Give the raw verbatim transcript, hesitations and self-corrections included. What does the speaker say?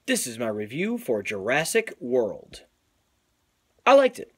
This is my review for Jurassic World. I liked it.